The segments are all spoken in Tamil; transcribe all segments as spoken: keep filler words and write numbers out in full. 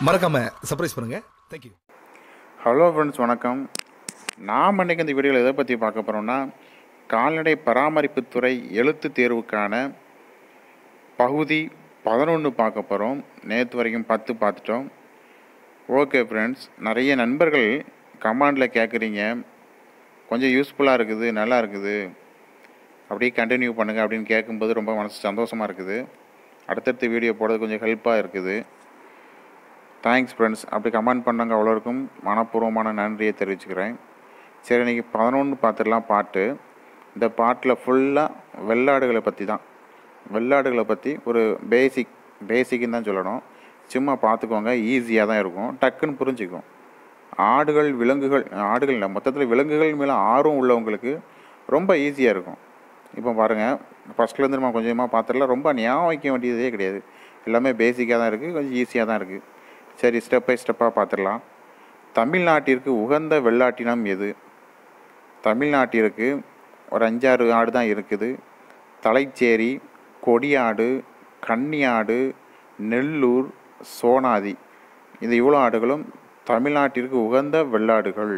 மறக்காமல் சர்ப்ரைஸ் பண்ணுங்கள். தேங்க்யூ. ஹலோ ஃப்ரெண்ட்ஸ், வணக்கம். நாம் அன்றைக்கி இந்த வீடியோவில் எதை பற்றி பார்க்க போகிறோம்னா, கால்நடை பராமரிப்புத்துறை எழுத்து தேர்வுக்கான பகுதி பதினொன்று பார்க்க போகிறோம். நேற்று வரைக்கும் பத்து பார்த்துட்டோம். ஓகே ஃப்ரெண்ட்ஸ், நிறைய நண்பர்கள் கமெண்டில் கேட்குறீங்க, கொஞ்சம் யூஸ்ஃபுல்லாக இருக்குது, நல்லா இருக்குது, அப்படியே கண்டினியூ பண்ணுங்கள் அப்படின்னு கேட்கும்போது ரொம்ப மனசு சந்தோஷமாக இருக்குது. அடுத்தடுத்து வீடியோ போடுறது கொஞ்சம் ஹெல்ப்பாக இருக்குது. Thanks friends. அப்படி கமெண்ட் பண்ணாங்க அவ்வளோருக்கும் மனப்பூர்வமான நன்றியை தெரிவிச்சுக்கிறேன். சரி, இன்றைக்கி பதினொன்று பார்த்துடலாம். பாட்டு இந்த பாட்டில் ஃபுல்லாக வெள்ளாடுகளை பற்றி தான். வெள்ளாடுகளை பற்றி ஒரு பேசிக் பேசிக்குன்னு தான் சொல்லணும். சும்மா பார்த்துக்கோங்க, ஈஸியாக தான் இருக்கும், டக்குன்னு புரிஞ்சுக்கும். ஆடுகள் விலங்குகள் ஆடுகள் இல்லை மொத்தத்தில் விலங்குகள் மேலே ஆர்வம் உள்ளவங்களுக்கு ரொம்ப ஈஸியாக இருக்கும். இப்போ பாருங்கள், ஃபஸ்ட்லேருந்து நம்ம கொஞ்சமாக பார்த்துடலாம். ரொம்ப ஞாபகம் வைக்க வேண்டியதே கிடையாது, எல்லாமே பேசிக்காக தான் இருக்குது, கொஞ்சம் ஈஸியாக தான் இருக்குது. சரி, ஸ்டெப் பை ஸ்டெப்பாக பார்த்துடலாம். தமிழ்நாட்டிற்கு உகந்த வெள்ளாட்டினம் எது? தமிழ்நாட்டிற்கு ஒரு அஞ்சாறு ஆடு தான் இருக்குது. தலைச்சேரி, கொடியாடு, கன்னியாடு, நெல்லூர், சோனாதி, இது இவ்வளோ ஆடுகளும் தமிழ்நாட்டிற்கு உகந்த வெள்ளாடுகள்.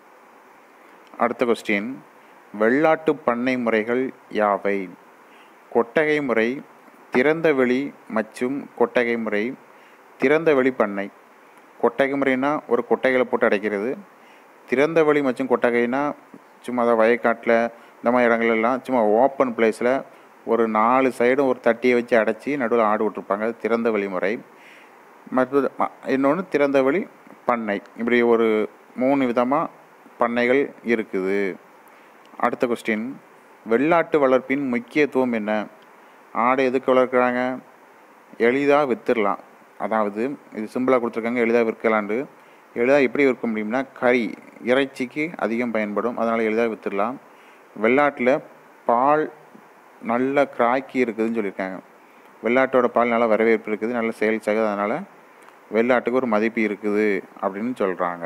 அடுத்த கொஸ்டின், வெள்ளாட்டு பண்ணை முறைகள் யாவை? கொட்டகை முறை, திறந்தவெளி மற்றும் கொட்டகை முறை. திறந்தவெளி பண்ணை, கொட்டகை முறைனா ஒரு கொட்டைகளை போட்டு அடைக்கிறது. திறந்தவெளி மற்றும் கொட்டகைனா சும்மா அதை வயக்காட்டில் இந்த மாதிரி இடங்கள்லாம் சும்மா ஓப்பன் பிளேஸில் ஒரு நாலு சைடும் ஒரு தட்டியை வச்சு அடைச்சி நடுவில் ஆடு விட்டுருப்பாங்க. அது திறந்தவெளி முறை. மற்றது இன்னொன்று திறந்தவெளி பண்ணை. இப்படி ஒரு மூணு விதமாக பண்ணைகள் இருக்குது. அடுத்த கொஸ்டின், வெள்ளாட்டு வளர்ப்பின் முக்கியத்துவம் என்ன? ஆடு எதுக்கு வளர்க்குறாங்க? எளிதாக விற்றுடலாம். அதாவது இது சிம்பிளாக கொடுத்துருக்காங்க, எளிதாக விற்கலாண்டு. எளிதாக எப்படி விற்க முடியும்னா, கறி இறைச்சிக்கு அதிகம் பயன்படும், அதனால் எளிதாக விற்றுடலாம். வெள்ளாட்டில் பால் நல்ல கிராக்கி இருக்குதுன்னு சொல்லியிருக்காங்க. வெள்ளாட்டோட பால் நல்லா வரவேற்பு இருக்குது, நல்ல சேல்ஸ் ஆகுது, அதனால் வெள்ளாட்டுக்கு ஒரு மதிப்பு இருக்குது அப்படின்னு சொல்கிறாங்க.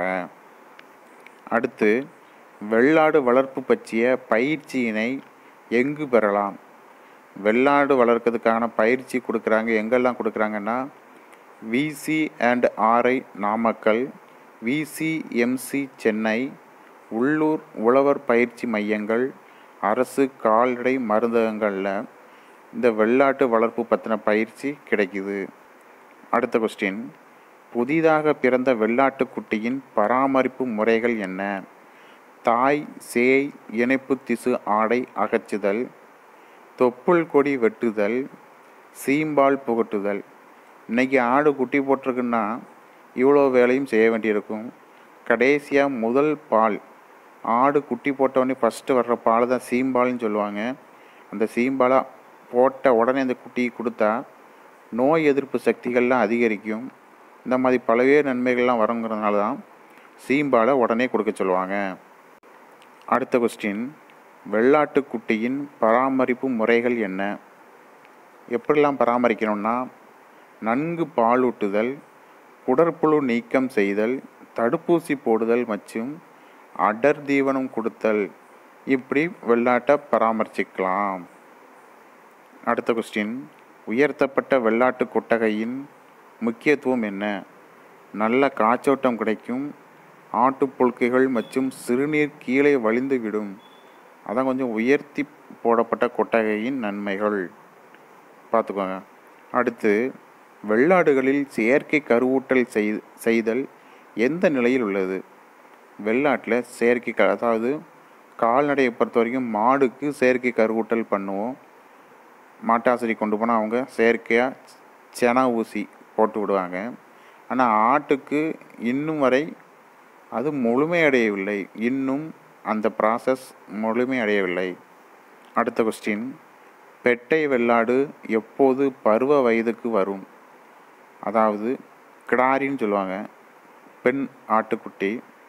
அடுத்து, வெள்ளாடு வளர்ப்பு பற்றிய பயிற்சியினை எங்கு பெறலாம்? வெள்ளாடு வளர்க்கிறதுக்கான பயிற்சி கொடுக்குறாங்க. எங்கெல்லாம் கொடுக்குறாங்கன்னா, VC and RI Namakkal, VCMC Chennai, உள்ளூர் உழவர் பயிற்சி மையங்கள், அரசு கால்நடை மருந்தகங்களில் இந்த வெள்ளாட்டு வளர்ப்பு பற்றின பயிற்சி கிடைக்குது. அடுத்த கொஸ்டின், புதிதாக பிறந்த வெள்ளாட்டு குட்டியின் பராமரிப்பு முறைகள் என்ன? தாய் சேய் இணைப்பு திசு ஆடை அகற்றுதல், தொப்புள் கொடி வெட்டுதல், சீம்பால் புகட்டுதல். இன்றைக்கி ஆடு குட்டி போட்டிருக்குன்னா இவ்வளோ வேலையும் செய்ய வேண்டியிருக்கும். கடைசியாக முதல் பால், ஆடு குட்டி போட்டவொடனே ஃபஸ்ட்டு வர்ற பால் தான் சீம்பால்னு சொல்லுவாங்க. அந்த சீம்பாலாக போட்ட உடனே அந்த குட்டி கொடுத்தா நோய் எதிர்ப்பு சக்திகள்லாம் அதிகரிக்கும். இந்த மாதிரி பல்வேறு நன்மைகள்லாம் வருங்கிறதுனால தான் சீம்பாலை உடனே கொடுக்க சொல்லுவாங்க. அடுத்த கொஸ்டின், வெள்ளாட்டு குட்டியின் பராமரிப்பு முறைகள் என்ன? எப்படிலாம் பராமரிக்கணும்னா, நன்கு பாலூட்டுதல், குடற்புழு நீக்கம் செய்தல், தடுப்பூசி போடுதல் மற்றும் அடர் தீவனம் கொடுத்தல். இப்படி வெள்ளாட்டை பராமரிச்சிக்கலாம். அடுத்த கொஸ்டின், உயர்த்தப்பட்ட வெள்ளாட்டு கொட்டகையின் முக்கியத்துவம் என்ன? நல்ல காற்றோட்டம் கிடைக்கும், ஆட்டுப்புழுக்கைகள் மற்றும் சிறுநீர் கீழே வழிந்து விடும். அதான் கொஞ்சம் உயர்த்தி போடப்பட்ட கொட்டகையின் நன்மைகள் பார்த்துக்கோங்க. அடுத்து, வெள்ளாடுகளில் செயற்கை கருவூட்டல் செய்தல் எந்த நிலையில் உள்ளது? வெள்ளாட்டில் செயற்கை க அதாவது கால்நடையை பொறுத்த வரைக்கும் மாடுக்கு செயற்கை கருவூட்டல் பண்ணுவோம். மாட்டாசிரி கொண்டு போனால் அவங்க செயற்கையாக செனா ஊசி போட்டு விடுவாங்க. ஆனால் ஆட்டுக்கு இன்னும் வரை அது முழுமையடையவில்லை, இன்னும் அந்த ப்ராசஸ் முழுமையடையவில்லை. அடுத்த கொஸ்டின், பெட்டை வெள்ளாடு எப்போது பருவ வயதுக்கு வரும்? அதாவது கிடாரின்னு சொல்லுவாங்க, பெண் ஆட்டுக்குட்டி.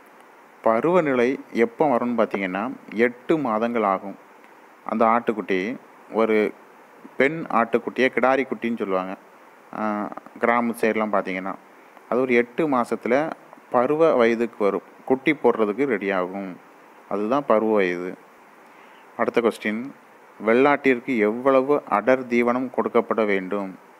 பருவநிலை எப்போ வரும்னு பார்த்திங்கன்னா, எட்டு மாதங்கள் ஆகும். அந்த ஆட்டுக்குட்டி ஒரு பெண் ஆட்டுக்குட்டியை கிடாரி குட்டின்னு சொல்லுவாங்க. கிராம சைடெலாம் பார்த்திங்கன்னா அது ஒரு எட்டு மாதத்தில் பருவ வயதுக்கு வரும், குட்டி போடுறதுக்கு ரெடி ஆகும். அதுதான் பருவ வயது. அடுத்த கொஸ்டின், வெள்ளாட்டிற்கு எவ்வளவு அடர் தீவனம் கொடுக்கப்பட வேண்டும்?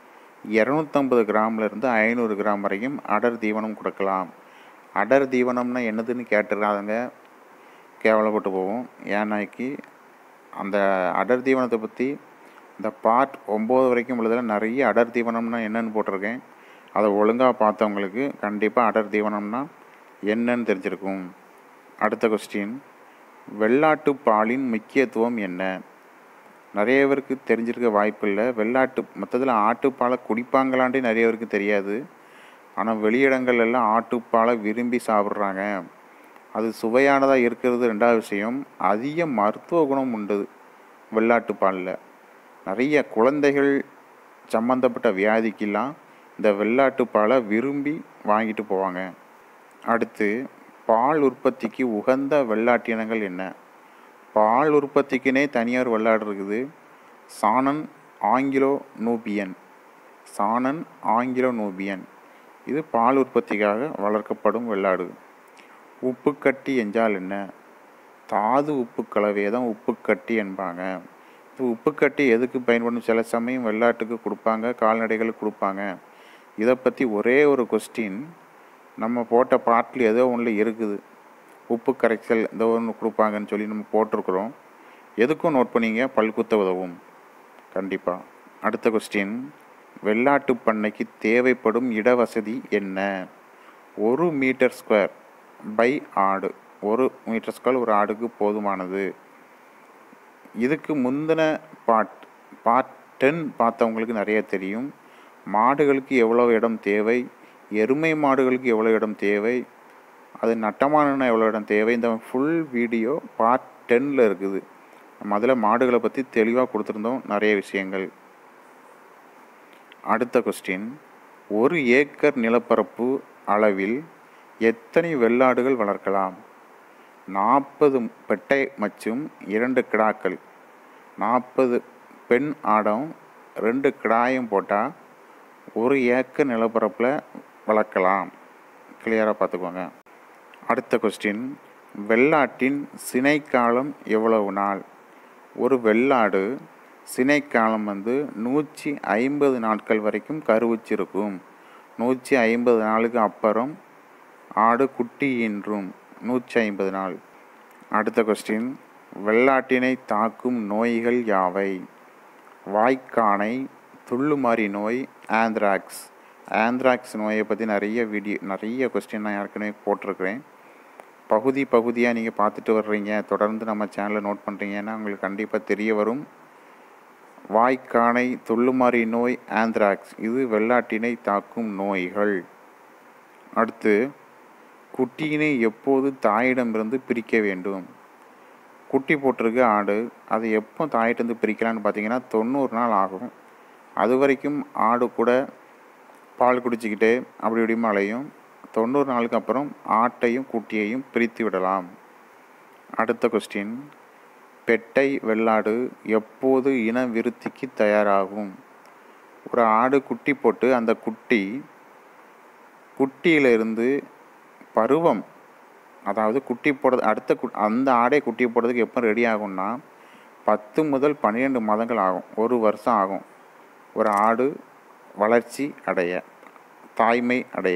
இரநூத்தம்பது கிராம்லேருந்து ஐநூறு கிராம் வரைக்கும் அடர் தீவனம் கொடுக்கலாம். அடர் தீவனம்னா என்னதுன்னு கேட்டுறாதுங்க, கேவலப்பட்டு போகும். ஏன்னாக்கி அந்த அடர் தீவனத்தை பற்றி இந்த பார்ட் ஒம்பது வரைக்கும் உள்ளதில் நிறைய அடர் தீவனம்னா என்னென்னு போட்டிருக்கேன். அதை ஒழுங்காக பார்த்தவங்களுக்கு கண்டிப்பாக அடர் தீவனம்னா என்னன்னு தெரிஞ்சிருக்கும். அடுத்த கொஸ்டின், வெள்ளாட்டு பாலின் முக்கியத்துவம் என்ன? நிறைய பேருக்கு தெரிஞ்சிருக்க வாய்ப்பு இல்லை. வெள்ளாட்டு மொத்தத்தில் ஆட்டுப்பாலை குடிப்பாங்களான்ட்டு நிறைய பேருக்கு தெரியாது. ஆனால் வெளியிடங்கள் எல்லாம் ஆட்டுப்பாலை விரும்பி சாப்பிட்றாங்க. அது சுவையானதாக இருக்கிறது ரெண்டாவது விஷயம். அதிக மருத்துவ குணம் உண்டு வெள்ளாட்டு பாலில். நிறைய குழந்தைகள் சம்மந்தப்பட்ட வியாதிக்கெல்லாம் இந்த வெள்ளாட்டு பாலை விரும்பி வாங்கிட்டு போவாங்க. அடுத்து, பால் உற்பத்திக்கு உகந்த வெள்ளாட்டினங்கள் என்ன? பால் உற்பத்திக்குனே தனியார் வெள்ளாடு இருக்குது. Saanen Anglo Nubian. Saanen Anglo Nubian இது பால் உற்பத்திக்காக வளர்க்கப்படும் வெள்ளாடு. உப்புக்கட்டி என்றால் என்ன? தாது உப்பு கலவையை தான் உப்புக்கட்டி என்பாங்க. இது உப்புக்கட்டி எதுக்கு பயன்படும்? சில சமயம் வெள்ளாட்டுக்கு கொடுப்பாங்க, கால்நடைகளுக்கு கொடுப்பாங்க. இதை பற்றி ஒரே ஒரு கொஸ்டின் நம்ம போட்ட பாட்டில் ஏதோ ஒன்று இருக்குது. உப்பு கரைசல் ஏதோ ஒன்று கொடுப்பாங்கன்னு சொல்லி நம்ம போட்டிருக்கிறோம். எதுக்கும் நோட் பண்ணிங்க, பல்குத்த உதவும் கண்டிப்பாக. அடுத்த கொஸ்டின், வெள்ளாட்டு பண்ணைக்கு தேவைப்படும் இடவசதி என்ன? ஒரு மீட்டர் ஸ்கொயர் பை ஆடு. ஒரு மீட்டர் ஸ்கொயர் ஒரு ஆடுக்கு போதுமானது. இதுக்கு முந்தின பார்ட் பார்ட் டென் பார்த்தவங்களுக்கு நிறைய தெரியும். மாடுகளுக்கு எவ்வளோ இடம் தேவை, எருமை மாடுகளுக்கு எவ்வளோ இடம் தேவை, அது நட்டமான எவ்வளோ இடம் தேவை, இந்த ஃபுல் வீடியோ பார்ட் டென்னில் இருக்குது. நம்ம அதில் மாடுகளை பற்றி தெளிவாக கொடுத்துருந்தோம் நிறைய விஷயங்கள். அடுத்த கொஸ்டின், ஒரு ஏக்கர் நிலப்பரப்பு அளவில் எத்தனை வெள்ளாடுகள் வளர்க்கலாம்? நாற்பது பெட்டை மற்றும் இரண்டு கிடாக்கள். நாற்பது பெண் ஆடும் ரெண்டு கிடாயும் போட்டால் ஒரு ஏக்கர் நிலப்பரப்பில் வளர்க்கலாம். கிளியராக பார்த்துக்கோங்க. அடுத்த கொஸ்டின், வெள்ளாட்டின் சினைக்காலம் எவ்வளவு நாள்? ஒரு வெள்ளாடு சினைக்காலம் வந்து நூற்றி ஐம்பது நாட்கள் வரைக்கும் கருவுச்சிருக்கும். நூற்றி ஐம்பது நாளுக்கு அப்புறம் ஆடு குட்டி ஈன்றும். நூற்றி ஐம்பது நாள். அடுத்த கொஸ்டின், வெள்ளாட்டினை தாக்கும் நோய்கள் யாவை? வாய்க்கானை, துள்ளுமாறி நோய், ஆந்த்ராக்ஸ். ஆந்த்ராக்ஸ் நோயை பற்றி நிறைய வீடியோ நிறைய கொஸ்டின் நான் ஏற்கனவே போட்டிருக்கிறேன். பகுதி பகுதியாக நீங்கள் பார்த்துட்டு வர்றீங்க, தொடர்ந்து நம்ம சேனலை நோட் பண்ணுறீங்கன்னா உங்களுக்கு கண்டிப்பாக தெரிய வரும். வாய்க்கானை, துள்ளுமாறி நோய், ஆந்த்ராக்ஸ் இது வெள்ளாட்டினை தாக்கும் நோய்கள். அடுத்து, குட்டியினை எப்போது தாயிடமிருந்து பிரிக்க வேண்டும்? குட்டி போட்டிருக்க ஆடு அது எப்போ தாயிட்டேருந்து பிரிக்கலான்னு பார்த்தீங்கன்னா தொண்ணூறு நாள் ஆகும். அது வரைக்கும் ஆடு கூட பால் குடிச்சிக்கிட்டே அப்படி இப்படியும் அலையும். தொண்ணூறு நாளுக்கு அப்புறம் ஆட்டையும் குட்டியையும் பிரித்து விடலாம். அடுத்த கொஸ்டின், பெட்டை வெள்ளாடு எப்போது இன விருத்திக்கு தயாராகும்? ஒரு ஆடு குட்டி போட்டு அந்த குட்டி குட்டியிலிருந்து பருவம், அதாவது குட்டி போடுறது அடுத்த கு அந்த ஆடை குட்டி போடுறதுக்கு எப்போ ரெடி ஆகும்னா பத்து முதல் பன்னிரெண்டு மாதங்கள் ஆகும். ஒரு வருஷம் ஆகும் ஒரு ஆடு வளர்ச்சி அடைய, தாய்மை அடைய.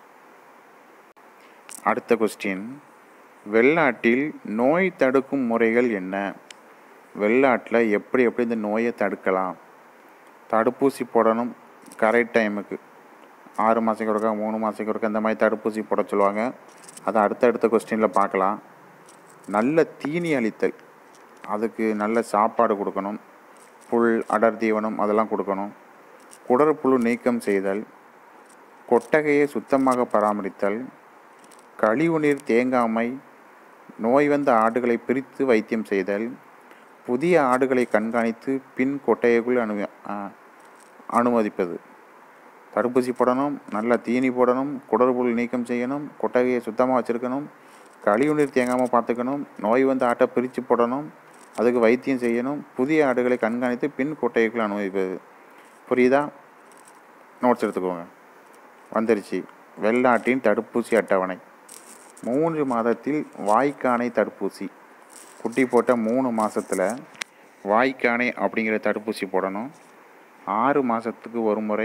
அடுத்த கொஸ்டின், வெள்ளாட்டில் நோய் தடுக்கும் முறைகள் என்ன? வெள்ளாட்டில் எப்படி எப்படி இந்த நோயை தடுக்கலாம்? தடுப்பூசி போடணும் கரெக்ட் டைமுக்கு. ஆறு மாதத்துக்கு ஒருக்கா, மூணு மாதத்துக்கு ஒருக்கா இந்த மாதிரி தடுப்பூசி போட சொல்லுவாங்க. அதை அடுத்தடுத்த கொஸ்டினில் பார்க்கலாம். நல்ல தீனி அளித்தல், அதுக்கு நல்ல சாப்பாடு கொடுக்கணும். புல், அடர் தீவனம் அதெல்லாம் கொடுக்கணும். குடற்புழு நீக்கம் செய்தல், கொட்டகையை சுத்தமாக பராமரித்தல், கழிவுநீர் தேங்காமை, நோய் வந்த ஆடுகளை பிரித்து வைத்தியம் செய்தல், புதிய ஆடுகளை கண்காணித்து பின் கொட்டகைக்குள் அனு அனுமதிப்பது. தடுப்பூசி போடணும், நல்ல தீனி போடணும், குடற்புழு நீக்கம் செய்யணும், கொட்டகையை சுத்தமாக வச்சுருக்கணும், கழிவுநீர் தேங்காமல் பார்த்துக்கணும், நோய் வந்த ஆட்டை பிரித்து போடணும், அதுக்கு வைத்தியம் செய்யணும், புதிய ஆடுகளை கண்காணித்து பின் கொட்டகைக்குள் அனுமதிப்பது. புரியுதா? நோட்ஸ் எடுத்துக்கோங்க. வந்துருச்சு வெள்ளாட்டின் தடுப்பூசி அட்டவணை. மூன்று மாதத்தில் வாய்க்கானை தடுப்பூசி. குட்டி போட்ட மூணு மாதத்தில் வாய்க்கானை அப்படிங்கிற தடுப்பூசி போடணும். ஆறு மாதத்துக்கு ஒரு முறை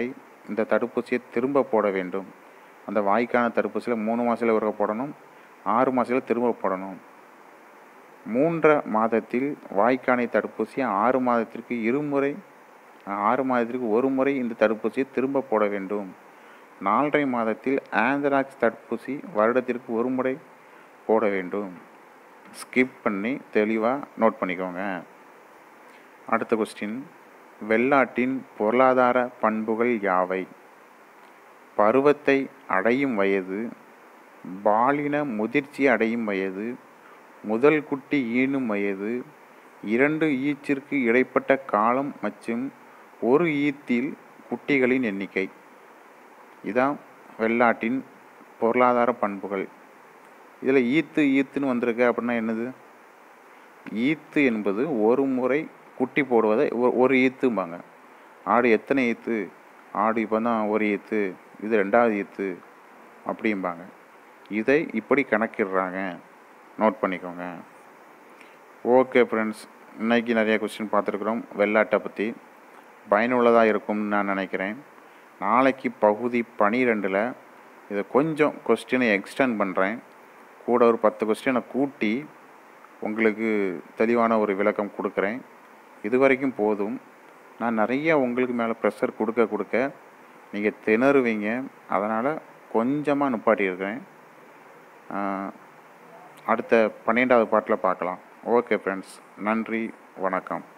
இந்த தடுப்பூசியை திரும்ப போட வேண்டும். அந்த வாய்க்கான தடுப்பூசியில் மூணு மாதத்தில் ஒருக்க போடணும், ஆறு மாதத்தில் திரும்ப போடணும். மூன்றரை மாதத்தில் வாய்க்கானை தடுப்பூசி ஆறு மாதத்திற்கு இருமுறை ஆறு மாதத்திற்கு ஒரு முறை இந்த தடுப்பூசியை திரும்ப போட வேண்டும். நாலரை மாதத்தில் ஆந்த்ராக்ஸ் தடுப்பூசி வருடத்திற்கு ஒரு முறை போட வேண்டும். ஸ்கிப் பண்ணி தெளிவாக நோட் பண்ணிக்கோங்க. அடுத்த கொஸ்டின், வெள்ளாட்டின் பொருளாதார பண்புகள் யாவை? பருவத்தை அடையும் வயது, பாலின முதிர்ச்சி அடையும் வயது, முதல் குட்டி ஈனும் வயது, இரண்டு ஈச்சிற்கு இடைப்பட்ட காலம் மற்றும் ஒரு ஈத்தில் குட்டிகளின் எண்ணிக்கை. இதான் வெள்ளாட்டின் பொருளாதார பண்புகள். இதில் ஈத்து ஈத்துன்னு வந்திருக்கு அப்படின்னா என்னது? ஈத்து என்பது ஒரு முறை குட்டி போடுவதை ஒரு ஈத்தும்பாங்க. ஆடு எத்தனை ஈத்து? ஆடு இப்போ தான் ஒரு ஈத்து, இது ரெண்டாவது ஈத்து அப்படிம்பாங்க. இதை இப்படி கணக்கிடுறாங்க, நோட் பண்ணிக்கோங்க. ஓகே ஃப்ரெண்ட்ஸ், இன்றைக்கி நிறைய கொஸ்டின் பார்த்துருக்குறோம். வெள்ளாட்டை பற்றி பயனுள்ளதாக இருக்கும்னு நான் நினைக்கிறேன். நாளைக்கு பகுதி பனிரெண்டில் இதை கொஞ்சம் கொஸ்டினை எக்ஸ்டெண்ட் பண்ணுறேன். கூட ஒரு பத்து கொஸ்டினை கூட்டி உங்களுக்கு தெளிவான ஒரு விளக்கம் கொடுக்குறேன். இது வரைக்கும் போதும். நான் நிறைய உங்களுக்கு மேலே ப்ரெஷர் கொடுக்க கொடுக்க நீங்கள் திணறுவீங்க. அதனால் கொஞ்சமாக நிப்பாட்டியிருக்கிறேன். அடுத்த பன்னெண்டாவது பாட்டில் பார்க்கலாம். ஓகே ஃப்ரெண்ட்ஸ், நன்றி, வணக்கம்.